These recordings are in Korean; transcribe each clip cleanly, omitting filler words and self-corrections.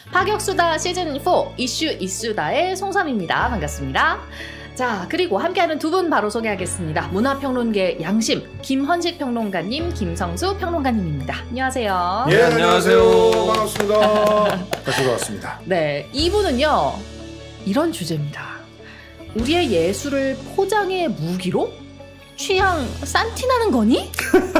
파격수다 시즌4 이슈 이슈다의 송삼입니다. 반갑습니다. 자, 그리고 함께하는 두 분 바로 소개하겠습니다. 문화평론계 양심 김헌식 평론가님, 김성수 평론가님입니다. 안녕하세요. 예, 안녕하세요. 반갑습니다. 다시 돌아왔습니다. 네, 이분은요 이런 주제입니다. 우리의 예술을 포장의 무기로? 취향 싼티나는 거니?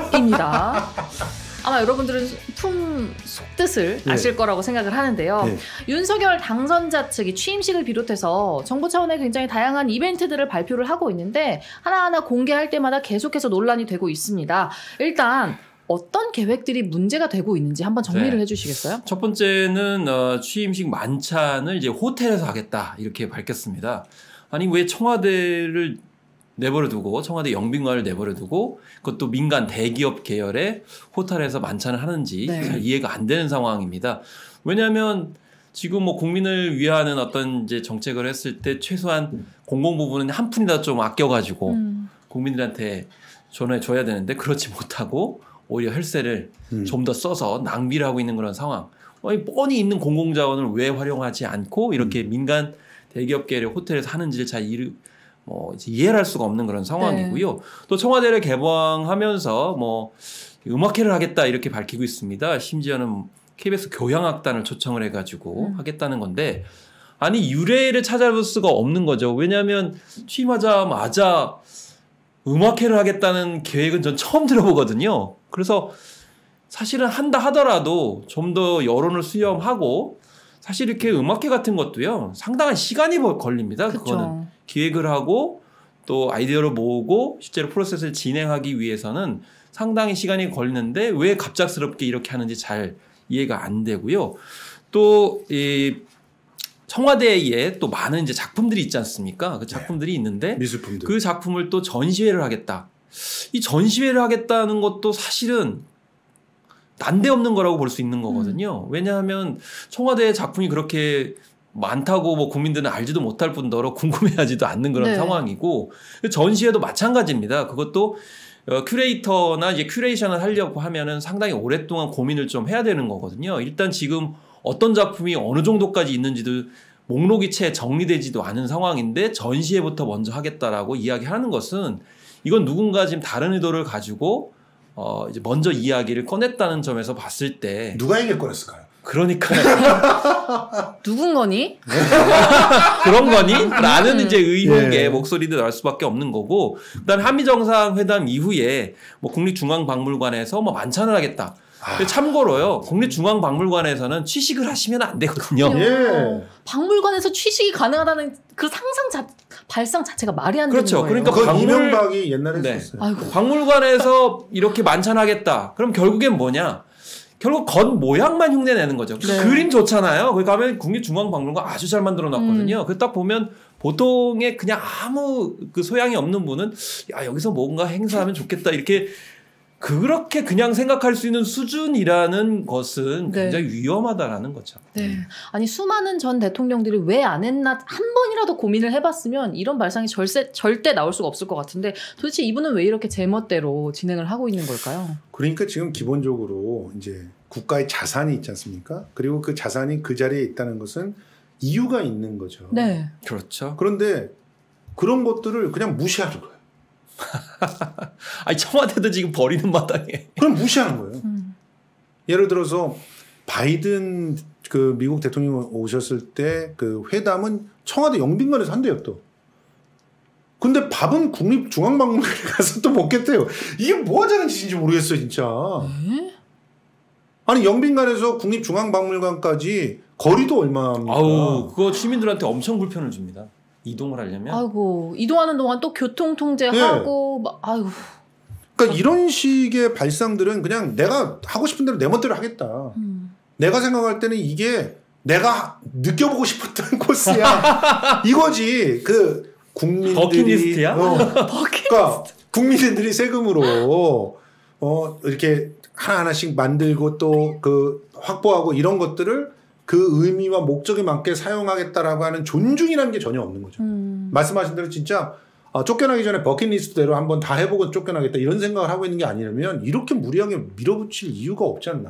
입니다. 아마 여러분들은 품 속뜻을 아실 거라고 생각을 하는데요. 윤석열 당선자 측이 취임식을 비롯해서 정부 차원의 굉장히 다양한 이벤트들을 발표를 하고 있는데 하나하나 공개할 때마다 계속해서 논란이 되고 있습니다. 일단 어떤 계획들이 문제가 되고 있는지 한번 정리를 해주시겠어요? 첫 번째는 취임식 만찬을 이제 호텔에서 하겠다 이렇게 밝혔습니다. 아니 왜 청와대를 내버려두고 청와대 영빈관을 내버려두고 그것도 민간 대기업 계열의 호텔에서 만찬을 하는지 잘 이해가 안 되는 상황입니다. 왜냐하면 지금 뭐 국민을 위하는 어떤 이제 정책을 했을 때 최소한 공공 부분은 한 푼이라도 좀 아껴가지고 국민들한테 전해줘야 되는데 그렇지 못하고 오히려 혈세를 좀 더 써서 낭비를 하고 있는 그런 상황. 뻔히 있는 공공자원을 왜 활용하지 않고 이렇게 민간 대기업 계열의 호텔에서 하는지를 잘 이해를 할 수가 없는 그런 상황이고요. 또 청와대를 개방하면서 음악회를 하겠다 이렇게 밝히고 있습니다. 심지어는 KBS 교향악단을 초청을 해가지고 하겠다는 건데 아니 유래를 찾아볼 수가 없는 거죠. 왜냐하면 취임하자마자 음악회를 하겠다는 계획은 전 처음 들어보거든요. 그래서 사실은 한다 하더라도 좀 더 여론을 수렴하고 사실 이렇게 음악회 같은 것도요 상당한 시간이 걸립니다. 그거는 기획을 하고 또 아이디어를 모으고 실제로 프로세스를 진행하기 위해서는 상당히 시간이 걸리는데 왜 갑작스럽게 이렇게 하는지 잘 이해가 안 되고요. 또 이 청와대에 또 많은 이제 작품들이 있지 않습니까? 그 작품들이 있는데 미술품들. 그 작품을 또 전시회를 하겠다. 이 전시회를 하겠다는 것도 사실은 난데없는 거라고 볼 수 있는 거거든요. 왜냐하면 청와대의 작품이 그렇게 많다고 국민들은 알지도 못할 뿐더러 궁금해하지도 않는 그런 상황이고 전시회도 마찬가지입니다. 그것도 큐레이터나 이제 큐레이션을 하려고 하면은 상당히 오랫동안 고민을 좀 해야 되는 거거든요. 일단 지금 어떤 작품이 어느 정도까지 있는지도 목록이 채 정리되지도 않은 상황인데 전시회부터 먼저 하겠다라고 이야기하는 것은 이건 누군가 지금 다른 의도를 가지고 이제 먼저 이야기를 꺼냈다는 점에서 봤을 때 누가 얘기를 꺼냈을까요? 그러니까 누군 거니? 그런 거니? 라는 이제 의혹의 목소리도 나올 수밖에 없는 거고 그다음 한미 정상회담 이후에 국립중앙박물관에서 만찬을 하겠다. 참고로요, 국립중앙박물관에서는 취식을 하시면 안 되거든요. 박물관에서 취식이 가능하다는 그 발상 자체가 말이 안 되는 거예요. 그러니까 이명박이 옛날에 했었어요. 박물관에서 이렇게 만찬하겠다. 그럼 결국엔 뭐냐? 결국 겉 모양만 흉내내는 거죠. 그림 좋잖아요. 거기 가면 국립중앙박물관 아주 잘 만들어 놨거든요. 그래서 딱 보면 보통의 그냥 아무 그 소양이 없는 분은 야 여기서 뭔가 행사하면 좋겠다 이렇게 그렇게 그냥 생각할 수 있는 수준이라는 것은 굉장히 위험하다라는 거죠. 아니 수많은 전 대통령들이 왜 안 했나 한 번이라도 고민을 해봤으면 이런 발상이 절대 나올 수가 없을 것 같은데 도대체 이분은 왜 이렇게 제멋대로 진행을 하고 있는 걸까요? 그러니까 지금 기본적으로 이제 국가의 자산이 있지 않습니까? 그리고 그 자산이 그 자리에 있다는 것은 이유가 있는 거죠. 그렇죠. 그런데 그런 것들을 그냥 무시하는 거예요. 아니 청와대도 지금 버리는 마당에. 그럼 무시하는 거예요. 예를 들어서 바이든 그 미국 대통령 오셨을 때 그 회담은 청와대 영빈관에서 한대요 또. 근데 밥은 국립중앙박물관에 가서 또 먹겠대요. 이게 뭐 하자는 짓인지 모르겠어요 진짜. 아니 영빈관에서 국립중앙박물관까지 거리도 얼마입니까? 그거 시민들한테 엄청 불편을 줍니다. 이동을 하려면. 이동하는 동안 또 교통 통제하고 그러니까 이런 식의 발상들은 그냥 내가 하고 싶은 대로 내 멋대로 하겠다. 내가 생각할 때는 이게 내가 느껴보고 싶었던 코스야. 이거지. 그 국민들이 버킷리스트야? 그러니까 국민들이 세금으로 이렇게 하나하나씩 만들고 또 그 확보하고 이런 것들을 그 의미와 목적에 맞게 사용하겠다라고 하는 존중이라는 게 전혀 없는 거죠. 말씀하신 대로 진짜 쫓겨나기 전에 버킷리스트대로 한번 다 해보고 쫓겨나겠다 이런 생각을 하고 있는 게 아니라면 이렇게 무리하게 밀어붙일 이유가 없지 않나.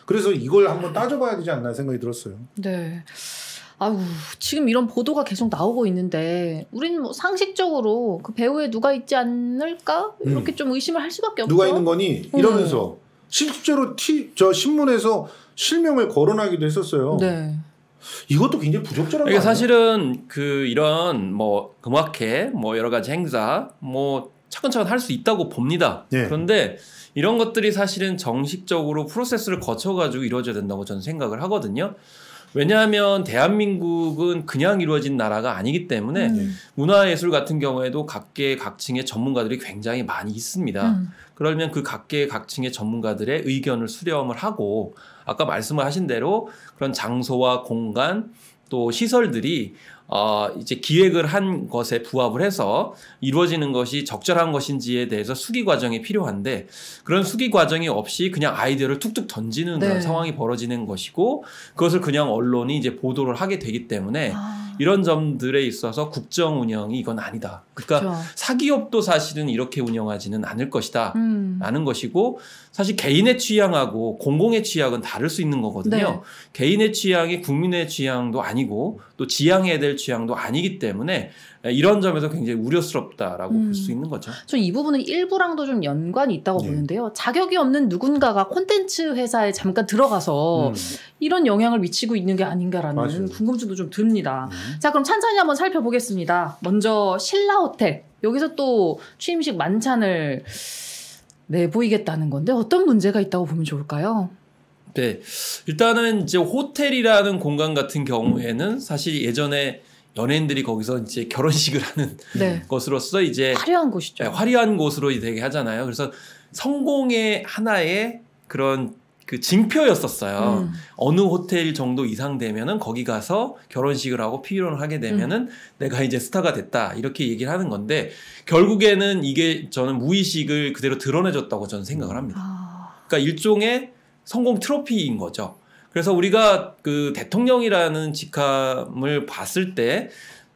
그래서 이걸 한번 따져봐야 되지 않나 생각이 들었어요. 네. 아유, 지금 이런 보도가 계속 나오고 있는데 우리는 뭐 상식적으로 그 배우에 누가 있지 않을까? 이렇게 좀 의심을 할 수밖에 없죠. 누가 있는 거니? 이러면서 실제로 저 신문에서 실명을 거론하기도 했었어요. 네. 이것도 굉장히 부적절한 거 그러니까 아니에요? 사실은 이런 뭐 음악회 뭐 여러 가지 행사 뭐 차근차근 할 수 있다고 봅니다. 네. 그런데 이런 것들이 사실은 정식적으로 프로세스를 거쳐가지고 이루어져야 된다고 저는 생각을 하거든요. 왜냐하면 대한민국은 그냥 이루어진 나라가 아니기 때문에 문화예술 같은 경우에도 각계 각층의 전문가들이 굉장히 많이 있습니다. 그러면 그 각계 각층의 전문가들의 의견을 수렴을 하고 아까 말씀을 하신 대로 그런 장소와 공간 또 시설들이 이제 기획을 한 것에 부합을 해서 이루어지는 것이 적절한 것인지에 대해서 수기 과정이 필요한데 그런 수기 과정이 없이 그냥 아이디어를 툭툭 던지는 그런 상황이 벌어지는 것이고 그것을 그냥 언론이 이제 보도를 하게 되기 때문에 이런 점들에 있어서 국정 운영이 이건 아니다. 그러니까 그렇죠. 사기업도 사실은 이렇게 운영하지는 않을 것이다. 라는 것이고 사실 개인의 취향하고 공공의 취향은 다를 수 있는 거거든요. 네. 개인의 취향이 국민의 취향도 아니고 또 지향해야 될 취향도 아니기 때문에 이런 점에서 굉장히 우려스럽다라고 볼 수 있는 거죠. 저 이 부분은 일부랑도 좀 연관이 있다고 네. 보는데요. 자격이 없는 누군가가 콘텐츠 회사에 잠깐 들어가서 이런 영향을 미치고 있는 게 아닌가라는 맞아요. 궁금증도 좀 듭니다. 자, 그럼 찬찬히 한번 살펴보겠습니다. 먼저 신라호텔. 여기서 또 취임식 만찬을 내보이겠다는 건데 어떤 문제가 있다고 보면 좋을까요? 네, 일단은 이제 호텔이라는 공간 같은 경우에는 사실 예전에 연예인들이 거기서 이제 결혼식을 하는 네. 것으로서 이제 화려한 곳이죠. 화려한 곳으로 되게 하잖아요. 그래서 성공의 하나의 그런 그 징표였었어요. 어느 호텔 정도 이상 되면은 거기 가서 결혼식을 하고 피로를 하게 되면은 내가 이제 스타가 됐다 이렇게 얘기를 하는 건데 결국에는 이게 저는 무의식을 그대로 드러내줬다고 저는 생각을 합니다. 그러니까 일종의 성공 트로피인 거죠. 그래서 우리가 그 대통령이라는 직함을 봤을 때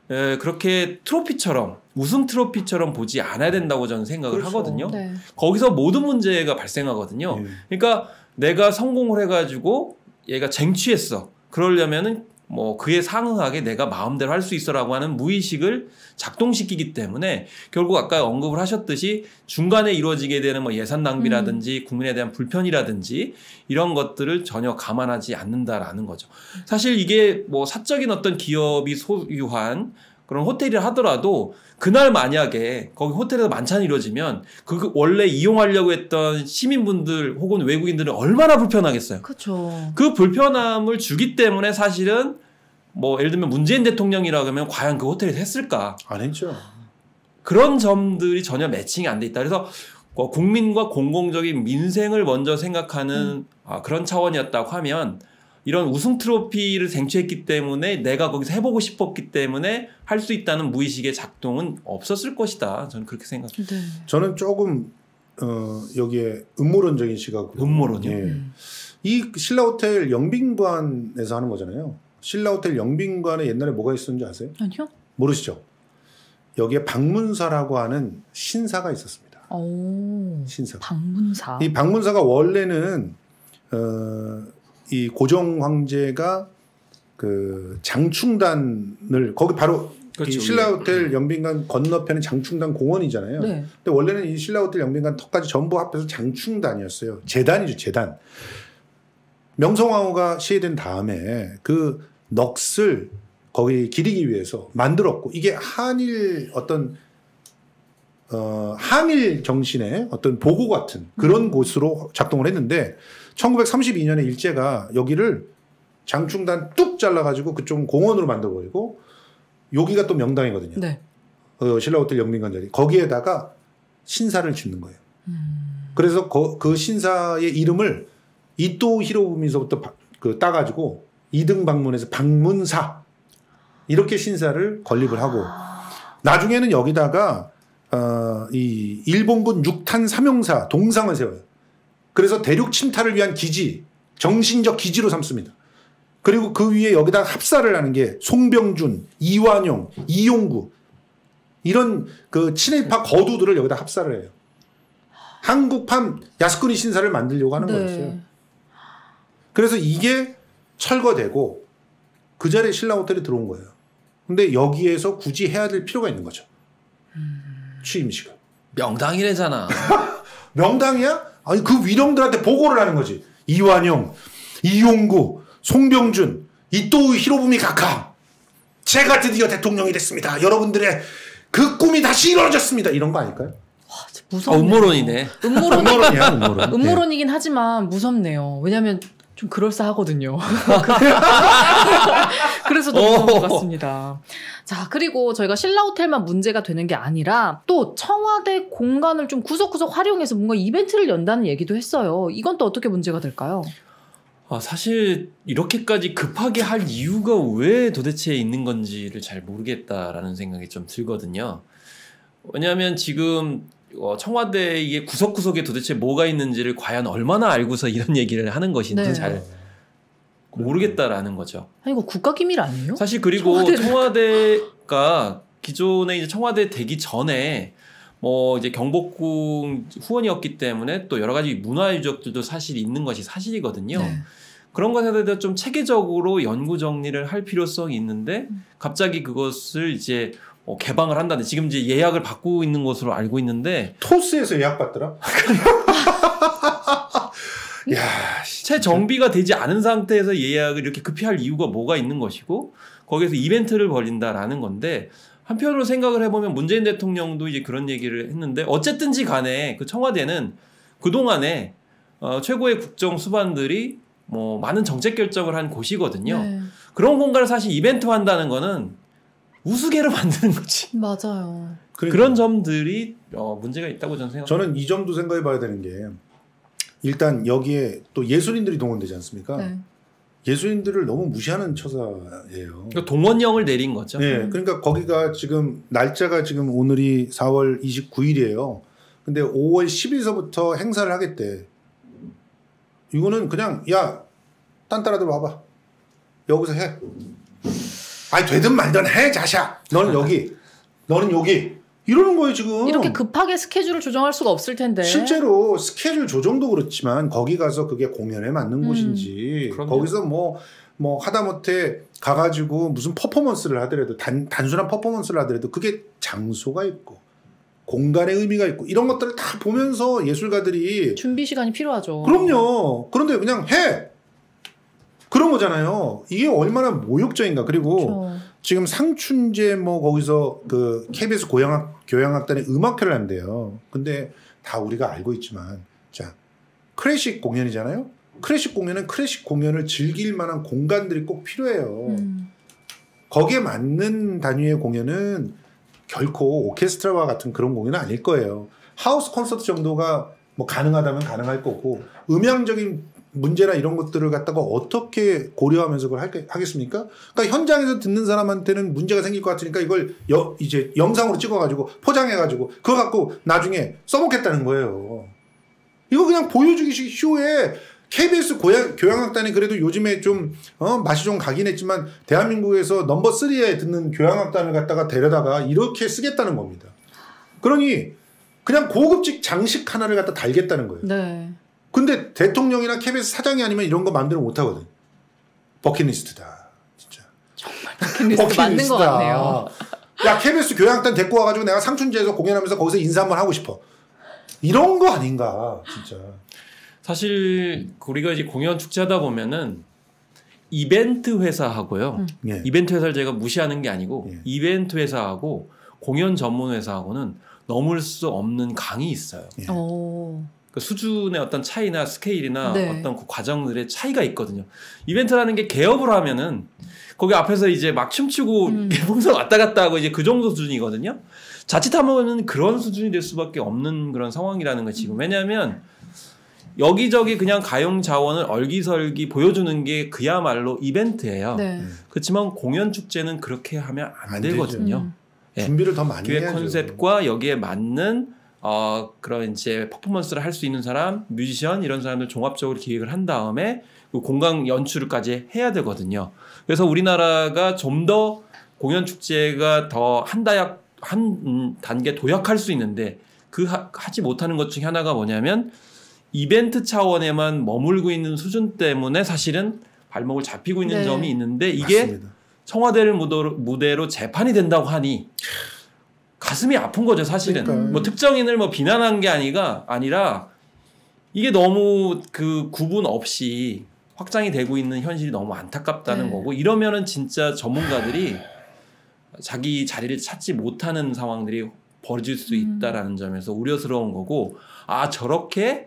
그렇게 트로피처럼 우승 트로피처럼 보지 않아야 된다고 저는 생각을 그렇죠. 하거든요. 네. 거기서 모든 문제가 발생하거든요. 네. 그러니까 내가 성공을 해가지고 얘가 쟁취했어. 그러려면은 뭐 그에 상응하게 내가 마음대로 할 수 있어라고 하는 무의식을 작동시키기 때문에 결국 아까 언급을 하셨듯이 중간에 이루어지게 되는 뭐 예산 낭비라든지 국민에 대한 불편이라든지 이런 것들을 전혀 감안하지 않는다라는 거죠. 사실 이게 뭐 사적인 어떤 기업이 소유한 그런 호텔이라 하더라도 그날 만약에 거기 호텔에서 만찬이 이루어지면 그 원래 이용하려고 했던 시민분들 혹은 외국인들은 얼마나 불편하겠어요. 그렇죠. 그 불편함을 주기 때문에 사실은 뭐 예를 들면 문재인 대통령이라고 하면 과연 그 호텔에서 했을까? 안 했죠. 그런 점들이 전혀 매칭이 안 돼 있다. 그래서 국민과 공공적인 민생을 먼저 생각하는 그런 차원이었다고 하면 이런 우승 트로피를 쟁취했기 때문에 내가 거기서 해보고 싶었기 때문에 할 수 있다는 무의식의 작동은 없었을 것이다. 저는 그렇게 생각합니다. 네. 저는 조금 여기에 음모론적인 시각으로 음모론이요? 예. 이 신라호텔 영빈관에서 하는 거잖아요. 신라호텔 영빈관에 옛날에 뭐가 있었는지 아세요? 아니요. 모르시죠? 여기에 박문사라고 하는 신사가 있었습니다. 오. 신사. 방문사. 이 박문사가 원래는 이 고종 황제가 그 장충단을 거기 바로 그렇죠. 이 신라호텔 영빈관 건너편에 장충단 공원이잖아요. 네. 근데 원래는 이 신라호텔 영빈관 턱까지 전부 합해서 장충단이었어요. 재단이죠, 재단. 명성황후가 시해된 다음에 그 넋을 거기 기리기 위해서 만들었고 이게 한일 어떤 한일 정신의 어떤 보고 같은 그런 곳으로 작동을 했는데 1932년에 일제가 여기를 장충단 뚝 잘라가지고 그쪽 공원으로 만들어버리고 여기가 또 명당이거든요. 네. 신라호텔 영빈관 자리 거기에다가 신사를 짓는 거예요. 그래서 그 신사의 이름을 이토 히로부미서부터 따가지고 2등 방문해서 방문사 이렇게 신사를 건립을 하고 나중에는 여기다가 이 일본군 6탄 삼형사 동상을 세워요. 그래서 대륙 침탈을 위한 기지, 정신적 기지로 삼습니다. 그리고 그 위에 여기다가 합사를 하는 게 송병준, 이완용, 이용구 이런 그 친일파 거두들을 여기다 합사를 해요. 한국판 야스쿠니 신사를 만들려고 하는 네. 거였어요. 그래서 이게 철거되고 그 자리에 신라호텔이 들어온 거예요. 근데 여기에서 굳이 해야 될 필요가 있는 거죠. 취임식을. 명당이래잖아. 명당이야? 아니 그 위령들한테 보고를 하는 거지. 이완용, 이용구, 송병준, 이토우 히로부미 각하. 제가 드디어 대통령이 됐습니다. 여러분들의 그 꿈이 다시 이루어졌습니다. 이런 거 아닐까요? 무섭네요. 음모론이네. 음모론이야, 음모론. 음모론이긴 하지만 무섭네요. 왜냐하면 좀 그럴싸하거든요. 그래서 더 무서운 것 같습니다. 자, 그리고 저희가 신라호텔만 문제가 되는 게 아니라 또 청와대 공간을 좀 구석구석 활용해서 뭔가 이벤트를 연다는 얘기도 했어요. 이건 또 어떻게 문제가 될까요? 사실 이렇게까지 급하게 할 이유가 왜 도대체 있는 건지를 잘 모르겠다라는 생각이 좀 들거든요. 왜냐하면 지금 청와대의 구석구석에 도대체 뭐가 있는지를 과연 얼마나 알고서 이런 얘기를 하는 것인지 네. 잘 모르겠다라는 거죠. 아니, 이거 국가기밀 아니에요? 사실 그리고 청와대가 기존에 이제 청와대 되기 전에 뭐 이제 경복궁 후원이었기 때문에 또 여러 가지 문화유적들도 사실 있는 것이 사실이거든요. 네. 그런 것에 대해서 좀 체계적으로 연구 정리를 할 필요성이 있는데 갑자기 그것을 이제 개방을 한다는 지금 이제 예약을 받고 있는 것으로 알고 있는데 토스에서 예약 받더라. 야, 채 정비가 되지 않은 상태에서 예약을 이렇게 급히 할 이유가 뭐가 있는 것이고 거기에서 이벤트를 벌인다라는 건데 한편으로 생각을 해보면 문재인 대통령도 이제 그런 얘기를 했는데 어쨌든지 간에 그 청와대는 그동안에 최고의 국정 수반들이 뭐 많은 정책 결정을 한 곳이거든요. 네. 그런 공간을 사실 이벤트 한다는 거는 우스개로 만드는 거지. 맞아요. 그런 점들이 문제가 있다고 저는 생각합니다. 저는 이 점도 생각해 봐야 되는 게 일단 여기에 또 예술인들이 동원되지 않습니까? 네. 예술인들을 너무 무시하는 처사예요. 그러니까 동원령을 내린 거죠. 네, 그러니까 거기가 지금 날짜가 지금 오늘이 4월 29일이에요. 근데 5월 10일서부터 행사를 하겠대. 이거는 그냥 야 딴따라들 와봐. 여기서 해. 아니 되든 말든 해 자샤. 너는 여기. 너는 여기. 이러는 거예요 지금. 이렇게 급하게 스케줄을 조정할 수가 없을 텐데. 실제로 스케줄 조정도 그렇지만 거기 가서 그게 공연에 맞는 곳인지 그럼요. 거기서 뭐 하다못해 가가지고 무슨 퍼포먼스를 하더라도 단순한 퍼포먼스를 하더라도 그게 장소가 있고 공간의 의미가 있고 이런 것들을 다 보면서 예술가들이 준비 시간이 필요하죠. 그럼요. 그런데 그냥 해. 그런 거잖아요. 이게 얼마나 모욕적인가. 그리고 그렇죠. 지금 상춘제 뭐 거기서 그 KBS 교향악단이 음악회를 한대요. 근데 다 우리가 알고 있지만 자 클래식 공연이잖아요. 클래식 공연은 클래식 공연을 즐길 만한 공간들이 꼭 필요해요. 거기에 맞는 단위의 공연은 결코 오케스트라와 같은 그런 공연은 아닐 거예요. 하우스 콘서트 정도가 뭐 가능하다면 가능할 거고 음향적인 문제나 이런 것들을 갖다가 어떻게 고려하면서 그걸 하겠습니까? 그러니까 현장에서 듣는 사람한테는 문제가 생길 것 같으니까 이걸 이제 영상으로 찍어가지고 포장해가지고 그거 갖고 나중에 써먹겠다는 거예요. 이거 그냥 보여주기식 쇼에 KBS 교향악단이 그래도 요즘에 좀 맛이 좀 가긴 했지만 대한민국에서 넘버 3에 듣는 교향악단을 갖다가 데려다가 이렇게 쓰겠다는 겁니다. 그러니 그냥 고급직 장식 하나를 갖다 달겠다는 거예요. 네. 근데 대통령이나 KBS 사장이 아니면 이런 거 마음대로 못 하거든. 버킷리스트다. 진짜. 정말 버킷리스트 맞는 것 같네요. 야, KBS 교향악단 데리고 와가지고 내가 상춘제에서 공연하면서 거기서 인사 한번 하고 싶어. 이런 거 아닌가, 진짜. 사실 우리가 이제 공연 축제하다 보면은 이벤트 회사하고요. 예. 이벤트 회사를 제가 무시하는 게 아니고 예. 이벤트 회사하고 공연 전문 회사하고는 넘을 수 없는 강이 있어요. 예. 그 수준의 어떤 차이나 스케일이나 네. 어떤 그 과정들의 차이가 있거든요. 이벤트라는 게 개업을 하면은 거기 앞에서 이제 막 춤추고 봉사 왔다 갔다 하고 이제 그 정도 수준이거든요. 자칫하면은 그런 수준이 될 수밖에 없는 그런 상황이라는 거 지금. 왜냐하면 여기저기 그냥 가용 자원을 얼기설기 보여주는 게 그야말로 이벤트예요. 네. 그렇지만 공연 축제는 그렇게 하면 안 안 되거든요. 예. 준비를 더 많이 기획 해야죠. 컨셉과 여기에 맞는 그런 이제 퍼포먼스를 할 수 있는 사람, 뮤지션 이런 사람들 종합적으로 기획을 한 다음에 그 공간 연출까지 해야 되거든요. 그래서 우리나라가 좀 더 공연 축제가 더 한 단계 도약할 수 있는데 그 하지 못하는 것 중에 하나가 뭐냐면 이벤트 차원에만 머물고 있는 수준 때문에 사실은 발목을 잡히고 있는 네. 점이 있는데 이게 맞습니다. 청와대를 무대로 재판이 된다고 하니 가슴이 아픈 거죠, 사실은. 그러니까요. 뭐 특정인을 뭐 비난한 게 아니라 이게 너무 그 구분 없이 확장이 되고 있는 현실이 너무 안타깝다는 네. 거고 이러면은 진짜 전문가들이 자기 자리를 찾지 못하는 상황들이 벌어질 수 있다라는 점에서 우려스러운 거고 아 저렇게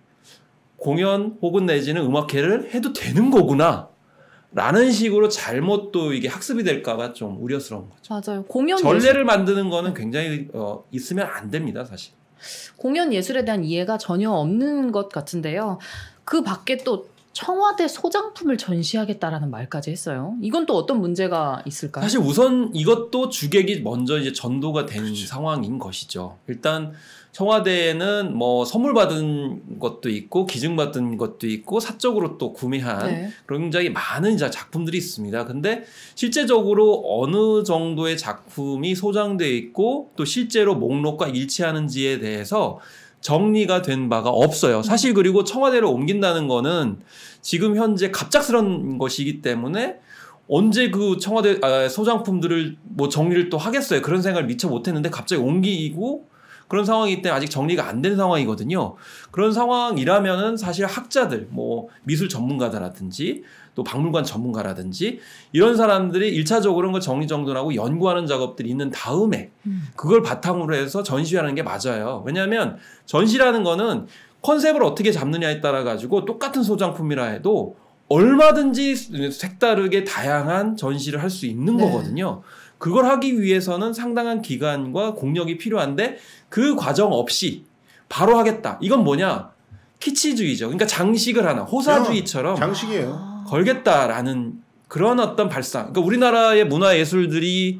공연 혹은 내지는 음악회를 해도 되는 거구나 라는 식으로 잘못 또 이게 학습이 될까봐 좀 우려스러운 거죠. 맞아요. 공연 전례를 만드는 거는 굉장히 있으면 안 됩니다, 사실. 공연 예술에 대한 이해가 전혀 없는 것 같은데요. 그 밖에 또 청와대 소장품을 전시하겠다라는 말까지 했어요. 이건 또 어떤 문제가 있을까요? 사실 우선 이것도 주객이 먼저 이제 전도가 된 상황인 것이죠. 일단 청와대에는 뭐 선물 받은 것도 있고 기증 받은 것도 있고 사적으로 또 구매한 네. 굉장히 많은 작품들이 있습니다. 근데 실제적으로 어느 정도의 작품이 소장돼 있고 또 실제로 목록과 일치하는지에 대해서 정리가 된 바가 없어요. 사실 그리고 청와대로 옮긴다는 거는 지금 현재 갑작스런 것이기 때문에 언제 그 청와대 소장품들을 뭐 정리를 또 하겠어요. 그런 생각을 미처 못했는데 갑자기 옮기고 그런 상황이기 때문에 아직 정리가 안 된 상황이거든요. 그런 상황이라면은 사실 학자들, 뭐 미술 전문가들라든지 또 박물관 전문가라든지 이런 사람들이 1차적으로 그 정리정돈하고 연구하는 작업들이 있는 다음에 그걸 바탕으로 해서 전시하는 게 맞아요. 왜냐하면 전시라는 거는 컨셉을 어떻게 잡느냐에 따라 가지고 똑같은 소장품이라 해도 얼마든지 색다르게 다양한 전시를 할 수 있는 네. 거거든요. 그걸 하기 위해서는 상당한 기간과 공력이 필요한데 그 과정 없이 바로 하겠다. 이건 뭐냐? 키치주의죠. 그러니까 장식을 하나 호사주의처럼 장식이에요. 걸겠다라는 그런 어떤 발상. 그러니까 우리나라의 문화예술들이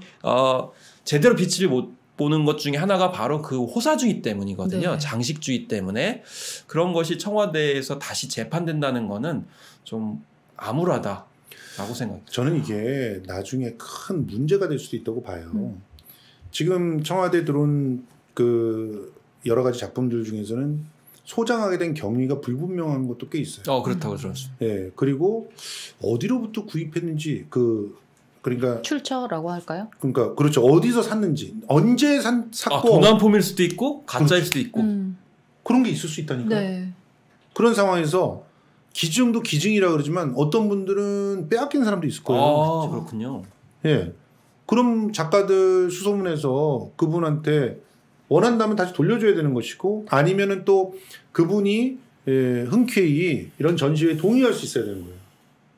제대로 빛을 못 보는 것 중에 하나가 바로 그 호사주의 때문이거든요. 네. 장식주의 때문에 그런 것이 청와대에서 다시 재판된다는 거는 좀 암울하다라고 생각해요. 저는 이게 나중에 큰 문제가 될 수도 있다고 봐요. 지금 청와대 들어온 그 여러 가지 작품들 중에서는 소장하게 된 경위가 불분명한 것도 꽤 있어요. 그렇다고 들었어요. 예, 그리고 어디로부터 구입했는지 그러니까 출처라고 할까요? 그러니까 그렇죠. 어디서 샀는지 언제 샀고 도난품일 수도 있고 가짜일 수도 있고. 그런 게 있을 수 있다니까요. 네. 그런 상황에서 기증도 기증이라 그러지만 어떤 분들은 빼앗긴 사람도 있을 거예요. 그렇군요. 예. 그럼 작가들 수소문해서 그분한테 원한다면 다시 돌려줘야 되는 것이고 아니면은 또 그분이 흔쾌히 이런 전시회에 동의할 수 있어야 되는 거예요.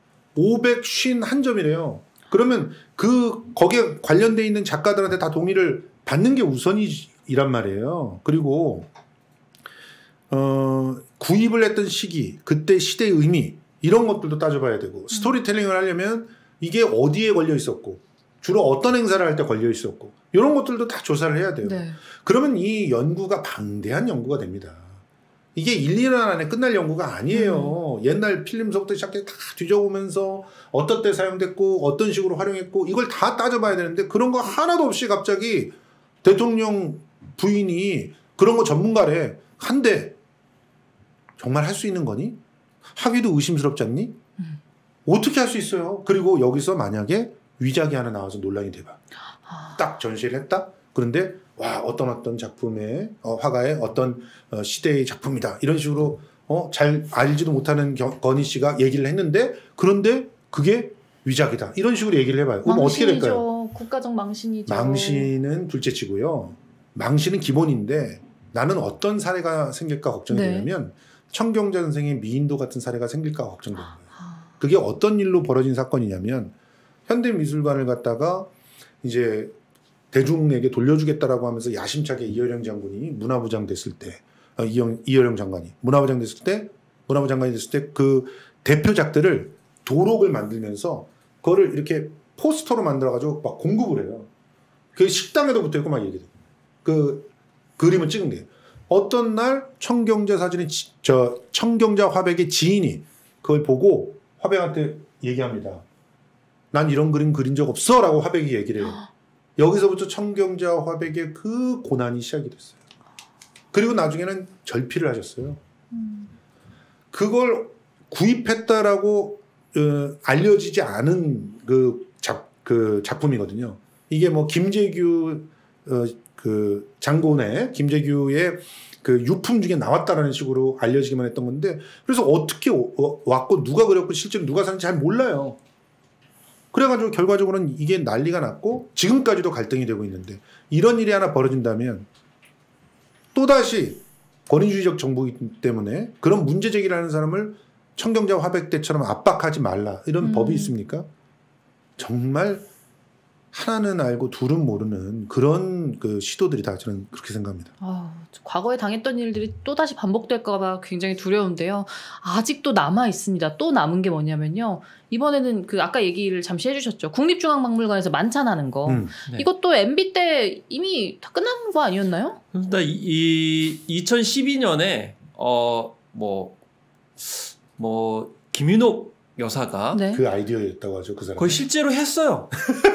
551점이래요. 그러면 거기에 관련돼 있는 작가들한테 다 동의를 받는 게 우선이란 말이에요. 그리고 구입을 했던 시기, 그때 시대의 의미 이런 것들도 따져봐야 되고 스토리텔링을 하려면 이게 어디에 걸려 있었고 주로 어떤 행사를 할 때 걸려 있었고 이런 것들도 다 조사를 해야 돼요. 네. 그러면 이 연구가 방대한 연구가 됩니다. 이게 1, 2년 안에 끝날 연구가 아니에요. 옛날 필름서부터 시작해 다 뒤져보면서 어떤 때 사용됐고 어떤 식으로 활용했고 이걸 다 따져봐야 되는데 그런 거 하나도 없이 갑자기 대통령 부인이 그런 거 전문가래. 한데 정말 할 수 있는 거니? 하기도 의심스럽지 않니? 어떻게 할 수 있어요? 그리고 여기서 만약에 위작이 하나 나와서 논란이 돼봐. 딱 전시를 했다? 그런데 와 어떤 작품의 화가의 어떤 시대의 작품이다. 이런 식으로 잘 알지도 못하는 건희 씨가 얘기를 했는데 그런데 그게 위작이다. 이런 식으로 얘기를 해봐요. 그럼 어떻게 될까요? 국가적 망신이죠. 망신은 둘째치고요. 망신은 기본인데 나는 어떤 사례가 생길까 걱정이 네. 되냐면 청경자 선생의 미인도 같은 사례가 생길까 걱정되는 거예요. 그게 어떤 일로 벌어진 사건이냐면 현대미술관을 갖다가 이제 대중에게 돌려주겠다라고 하면서 야심차게 이어령 장군이 문화부장 됐을 때 이어령 장관이 문화부장 됐을 때 그 대표작들을 도록을 만들면서 그거를 이렇게 포스터로 만들어가지고 막 공급을 해요. 그 식당에도 붙어있고 막 얘기해요. 그 그림을 찍은 게 어떤 날 청경자 사진의 청경자 화백의 지인이 그걸 보고 화백한테 얘기합니다. 난 이런 그림 그린 적 없어 라고 화백이 얘기를 해요. 여기서부터 청경자 화백의 그 고난이 시작이 됐어요. 그리고 나중에는 절필을 하셨어요. 그걸 구입했다라고 알려지지 않은 그 작품이거든요. 이게 뭐 김재규 그 장본의 김재규의 그 유품 중에 나왔다라는 식으로 알려지기만 했던 건데 그래서 어떻게 왔고 누가 그렸고 실제로 누가 샀는지 잘 몰라요. 그래가지고 결과적으로는 이게 난리가 났고 지금까지도 갈등이 되고 있는데 이런 일이 하나 벌어진다면 또다시 권위주의적 정부이기 때문에 그런 문제 제기를 하는 사람을 청경자 화백 때처럼 압박하지 말라 이런 법이 있습니까? 정말 하나는 알고 둘은 모르는 그런 그 시도들이다 저는 그렇게 생각합니다. 과거에 당했던 일들이 또다시 반복될까 봐 굉장히 두려운데요. 아직도 남아 있습니다. 또 남은 게 뭐냐면요. 이번에는 그 아까 얘기를 잠시 해주셨죠. 국립중앙박물관에서 만찬하는 거. 네. 이것도 MB 때 이미 다 끝난 거 아니었나요? 그러니까 이 2012년에 김윤옥 여사가 네. 그 아이디어였다고 하죠. 그 사람. 거의 실제로 했어요.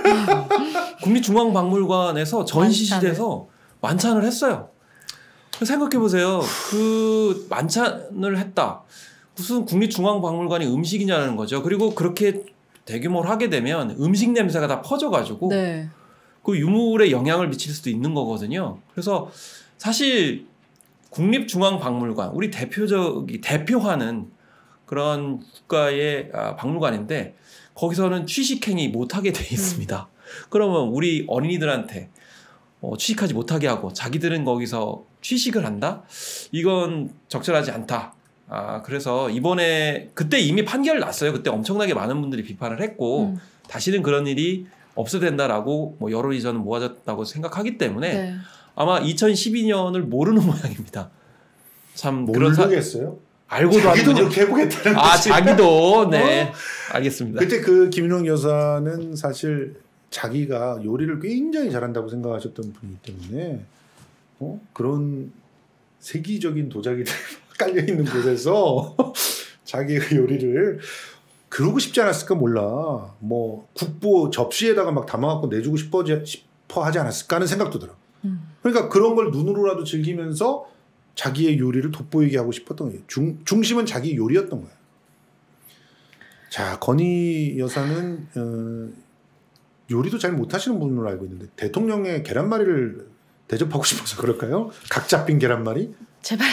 국립중앙박물관에서 전시실에서 만찬을 했어요. 생각해보세요. 그 만찬을 했다. 무슨 국립중앙박물관이 음식이냐는 거죠. 그리고 그렇게 대규모로 하게 되면 음식 냄새가 다 퍼져가지고 네. 그 유물에 영향을 미칠 수도 있는 거거든요. 그래서 사실 국립중앙박물관, 우리 대표하는 그런 국가의 박물관인데 거기서는 취식행위 못하게 돼 있습니다. 그러면 우리 어린이들한테 취식하지 못하게 하고 자기들은 거기서 취식을 한다? 이건 적절하지 않다. 그래서 이번에 그때 이미 판결 났어요. 그때 엄청나게 많은 분들이 비판을 했고 다시는 그런 일이 없어야 된다라고 뭐 여론이 저는 모아졌다고 생각하기 때문에 네. 아마 2012년을 모르는 모양입니다. 참 모르겠어요? 알고도 자기도 하는군요. 그렇게 해보겠다는 거지. 자기도 네 알겠습니다. 그때 그 김윤옥 여사는 사실 자기가 요리를 굉장히 잘한다고 생각하셨던 분이기 때문에 그런 세계적인 도자기들 깔려 있는 곳에서 자기의 요리를 그러고 싶지 않았을까 몰라. 뭐 국보 접시에다가 막 담아갖고 내주고 싶어 하지 않았을까 하는 생각도 들어. 그러니까 그런 걸 눈으로라도 즐기면서 자기의 요리를 돋보이게 하고 싶었던 거예요. 중심은 자기 요리였던 거예요. 자, 건희 여사는 요리도 잘 못하시는 분으로 알고 있는데 대통령의 계란말이를 대접하고 싶어서 그럴까요? 각 잡힌 계란말이? 제발.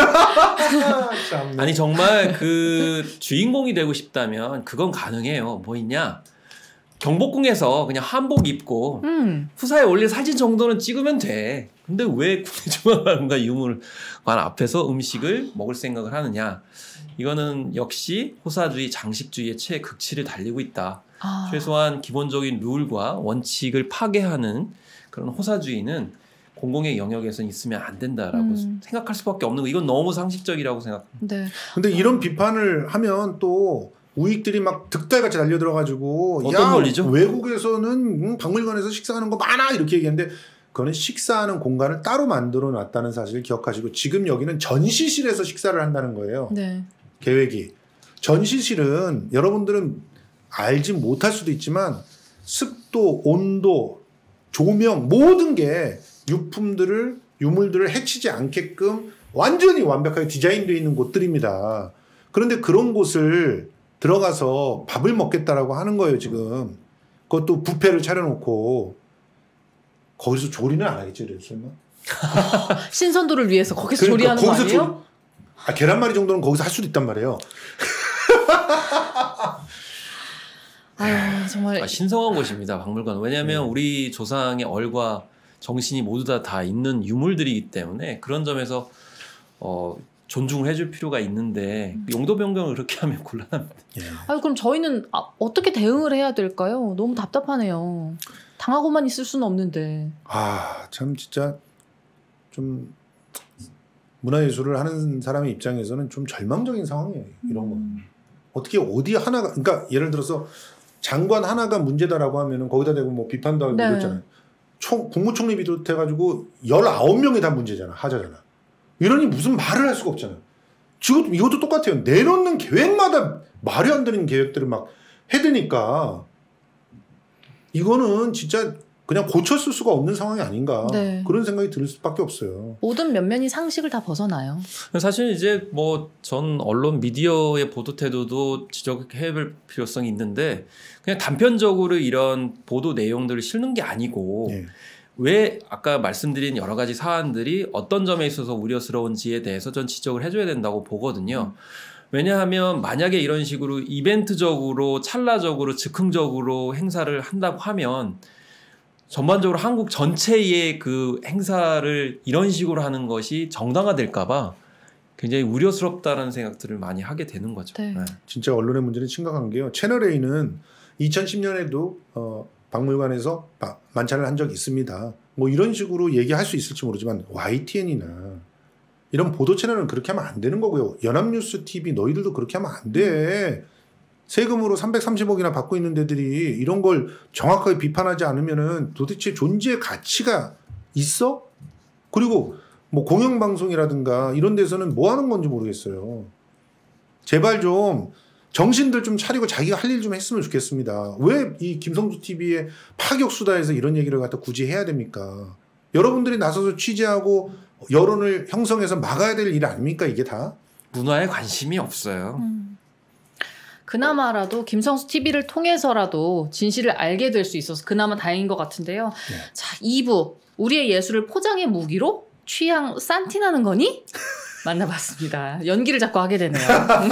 아니 정말 그 주인공이 되고 싶다면 그건 가능해요. 뭐 있냐? 경복궁에서 그냥 한복 입고 후사에 올릴 사진 정도는 찍으면 돼. 근데 왜 국립중앙박물관 유물관 앞에서 음식을 먹을 생각을 하느냐? 이거는 역시 호사주의, 장식주의의 최극치를 달리고 있다. 최소한 기본적인 룰과 원칙을 파괴하는 그런 호사주의는 공공의 영역에서는 있으면 안 된다라고 생각할 수밖에 없는 거. 이건 너무 상식적이라고 생각합니다. 네. 근데 이런 비판을 하면 또 우익들이 막 득달같이 달려들어가지고 어떤 논리죠? 외국에서는 박물관에서 식사하는 거 많아 이렇게 얘기했는데 그거는 식사하는 공간을 따로 만들어 놨다는 사실을 기억하시고 지금 여기는 전시실에서 식사를 한다는 거예요. 네. 계획이. 전시실은 여러분들은 알지 못할 수도 있지만 습도, 온도, 조명 모든 게 유물들을 해치지 않게끔 완전히 완벽하게 디자인되어 있는 곳들입니다. 그런데 그런 곳을 들어가서 밥을 먹겠다라고 하는 거예요, 지금. 그것도 뷔페를 차려놓고. 거기서 조리는 안 하겠지, 설마? 신선도를 위해서 거기서 그러니까 조리하는 거 아니에요? 계란말이 정도는 거기서 할 수도 있단 말이에요. 아유, 정말. 신성한 곳입니다, 박물관. 왜냐하면 우리 조상의 얼과 정신이 모두 다 있는 유물들이기 때문에 그런 점에서 존중을 해줄 필요가 있는데 용도 변경을 그렇게 하면 곤란합니다. 아유, 그럼 저희는 어떻게 대응을 해야 될까요? 너무 답답하네요. 당하고만 있을 수는 없는데. 참 진짜 좀 문화예술을 하는 사람의 입장에서는 좀 절망적인 상황이에요. 이런 거. 어떻게 어디 하나가 그러니까 예를 들어서 장관 하나가 문제다라고 하면은 거기다 대고 뭐 비판도 하고 그랬잖아요. 국무총리 비롯해가지고 19명이 다 문제잖아. 하자잖아. 이러니 무슨 말을 할 수가 없잖아요. 지금 이것도 똑같아요. 내놓는 계획마다 말이 안 되는 계획들을 막 해대니까 이거는 진짜 그냥 고쳤을 수가 없는 상황이 아닌가 네. 그런 생각이 들 수밖에 없어요. 모든 면면이 상식을 다 벗어나요. 사실 이제 뭐 전 언론 미디어의 보도 태도도 지적해볼 필요성이 있는데 그냥 단편적으로 이런 보도 내용들을 실는 게 아니고 예. 왜 아까 말씀드린 여러 가지 사안들이 어떤 점에 있어서 우려스러운지에 대해서 전 지적을 해줘야 된다고 보거든요. 왜냐하면 만약에 이런 식으로 이벤트적으로 찰나적으로 즉흥적으로 행사를 한다고 하면 전반적으로 한국 전체의 그 행사를 이런 식으로 하는 것이 정당화될까봐 굉장히 우려스럽다는 생각들을 많이 하게 되는 거죠. 네. 네. 진짜 언론의 문제는 심각한 게요. 채널A는 2010년에도 박물관에서 만찬을 한 적이 있습니다. 뭐 이런 식으로 얘기할 수 있을지 모르지만 YTN이나 이런 보도 채널은 그렇게 하면 안 되는 거고요. 연합뉴스 TV 너희들도 그렇게 하면 안 돼. 세금으로 330억이나 받고 있는 데들이 이런 걸 정확하게 비판하지 않으면은 도대체 존재의 가치가 있어? 그리고 뭐 공영방송이라든가 이런 데서는 뭐 하는 건지 모르겠어요. 제발 좀 정신들 좀 차리고 자기가 할 일 좀 했으면 좋겠습니다. 왜 이 김성수 TV의 파격수다에서 이런 얘기를 갖다 굳이 해야 됩니까? 여러분들이 나서서 취재하고 여론을 형성해서 막아야 될 일 아닙니까 이게 다? 문화에 관심이 없어요. 그나마라도 김성수 TV를 통해서라도 진실을 알게 될 수 있어서 그나마 다행인 것 같은데요. 네. 자, 2부 우리의 예술을 포장의 무기로 취향 산티나는 거니? 만나봤습니다. 연기를 자꾸 하게 되네요.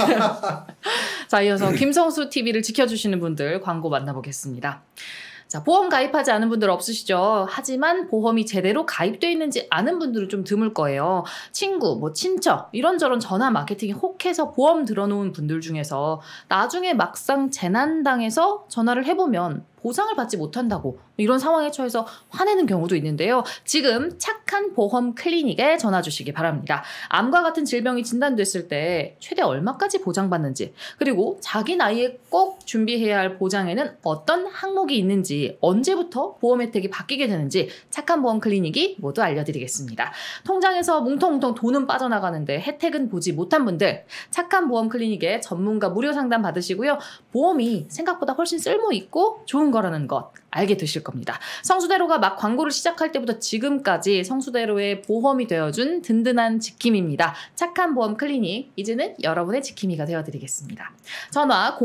자, 이어서 김성수 TV를 지켜주시는 분들 광고 만나보겠습니다. 자, 보험 가입하지 않은 분들 없으시죠? 하지만 보험이 제대로 가입되어 있는지 아는 분들은 좀 드물 거예요. 친구, 뭐 친척, 이런저런 전화 마케팅에 혹해서 보험 들어놓은 분들 중에서 나중에 막상 재난당해서 전화를 해보면 보상을 받지 못한다고 이런 상황에 처해서 화내는 경우도 있는데요. 지금 착한 보험 클리닉에 전화 주시기 바랍니다. 암과 같은 질병이 진단됐을 때 최대 얼마까지 보장받는지, 그리고 자기 나이에 꼭 준비해야 할 보장에는 어떤 항목이 있는지, 언제부터 보험 혜택이 바뀌게 되는지 착한 보험 클리닉이 모두 알려드리겠습니다. 통장에서 뭉텅뭉텅 돈은 빠져나가는데 혜택은 보지 못한 분들, 착한 보험 클리닉에 전문가 무료 상담 받으시고요. 보험이 생각보다 훨씬 쓸모있고 좋은 거라는 것 알게 되실 겁니다. 성수대로가 막 광고를 시작할 때부터 지금까지 성수대로의 보험이 되어준 든든한 지킴이입니다. 착한 보험 클리닉, 이제는 여러분의 지킴이가 되어드리겠습니다. 전화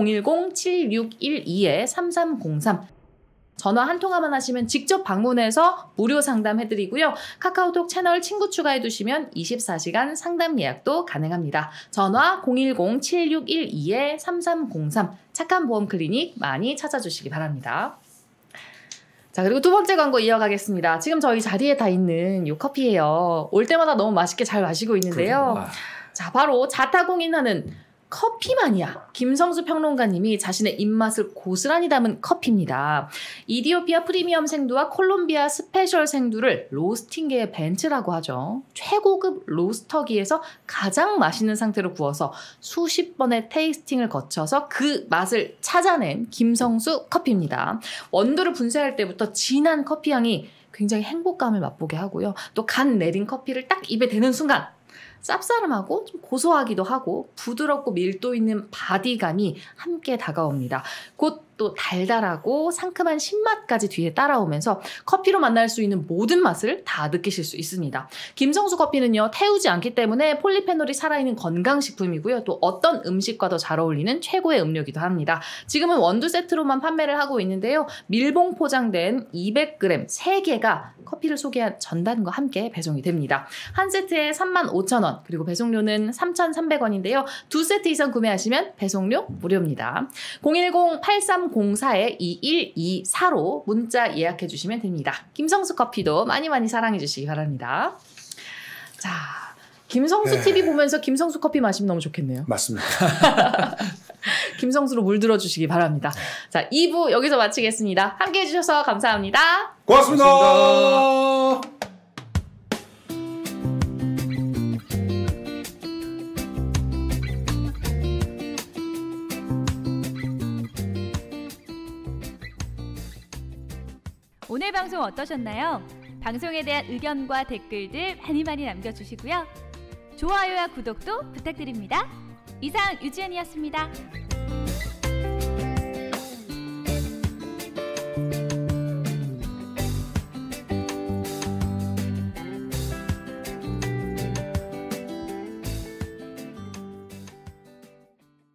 010-7612-3303, 전화 한 통화만 하시면 직접 방문해서 무료 상담해드리고요. 카카오톡 채널 친구 추가해두시면 24시간 상담 예약도 가능합니다. 전화 010-7612-3303, 착한 보험 클리닉 많이 찾아주시기 바랍니다. 자, 그리고 두 번째 광고 이어가겠습니다. 지금 저희 자리에 다 있는 이 커피예요. 올 때마다 너무 맛있게 잘 마시고 있는데요. 자, 바로 자타공인하는 커피 마니아 김성수 평론가님이 자신의 입맛을 고스란히 담은 커피입니다. 이디오피아 프리미엄 생두와 콜롬비아 스페셜 생두를 로스팅계의 벤츠라고 하죠. 최고급 로스터기에서 가장 맛있는 상태로 구워서 수십 번의 테이스팅을 거쳐서 그 맛을 찾아낸 김성수 커피입니다. 원두를 분쇄할 때부터 진한 커피 향이 굉장히 행복감을 맛보게 하고요. 또 간 내린 커피를 딱 입에 대는 순간 쌉싸름하고 좀 고소하기도 하고 부드럽고 밀도 있는 바디감이 함께 다가옵니다. 곧 또 달달하고 상큼한 신맛까지 뒤에 따라오면서 커피로 만날 수 있는 모든 맛을 다 느끼실 수 있습니다. 김성수 커피는요, 태우지 않기 때문에 폴리페놀이 살아있는 건강식품이고요. 또 어떤 음식과도 잘 어울리는 최고의 음료기도 합니다. 지금은 원두 세트로만 판매를 하고 있는데요. 밀봉 포장된 200g 3개가 커피를 소개한 전단과 함께 배송이 됩니다. 한 세트에 35,000원, 그리고 배송료는 3,300원인데요. 두 세트 이상 구매하시면 배송료 무료입니다. 010-8304-2124로 문자 예약해 주시면 됩니다. 김성수 커피도 많이 많이 사랑해 주시기 바랍니다. 자, 김성수 TV 보면서 김성수 커피 마시면 너무 좋겠네요. 맞습니다. 김성수로 물들어 주시기 바랍니다. 자, 2부 여기서 마치겠습니다. 함께 해주셔서 감사합니다. 고맙습니다. 고맙습니다. 오늘 방송 어떠셨나요? 방송에 대한 의견과 댓글들 많이 남겨주시고요. 좋아요와 구독도 부탁드립니다. 이상 유지연이었습니다.